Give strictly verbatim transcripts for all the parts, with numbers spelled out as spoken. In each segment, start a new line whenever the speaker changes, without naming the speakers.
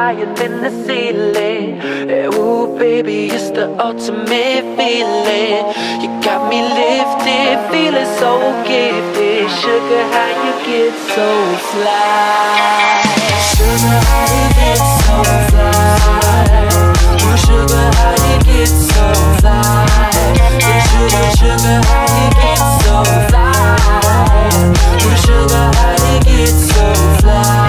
higher than the ceiling. Hey, ooh, baby, it's the ultimate feeling. You got me lifted, feeling so gifted. Sugar, how you get so fly? Sugar, how you get so fly? Ooh, sugar, how you get so fly? Ooh, sugar, sugar, how you get so fly? Ooh, sugar, how you get so fly?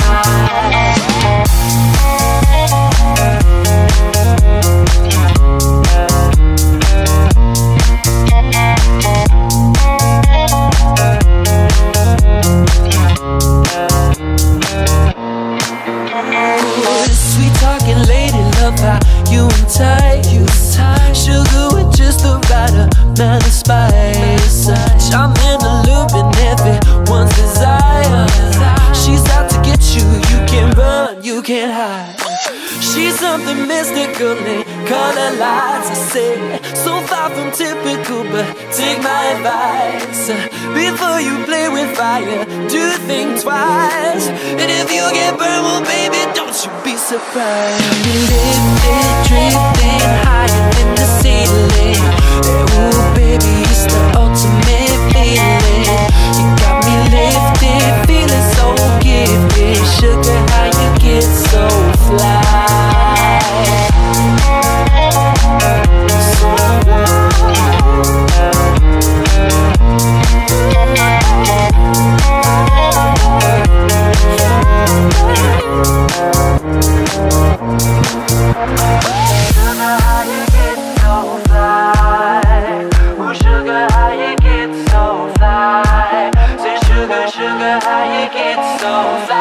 Sweet talking lady, love how you entice. Sugar with just the right amount of spice. Charming, alluring, everyone's desire. She's out to get you, you can't run, you can't hide. She's something mystical in color lights, I say. So far from typical, but take my advice. Before you play with fire, do think twice. And if you get burned, well baby, don't you be surprised. You lifted, drifting higher than the ceiling. Ooh baby, it's the ultimate feeling. You got me lifted, feeling so gifted. Sugar, how you get so fly? So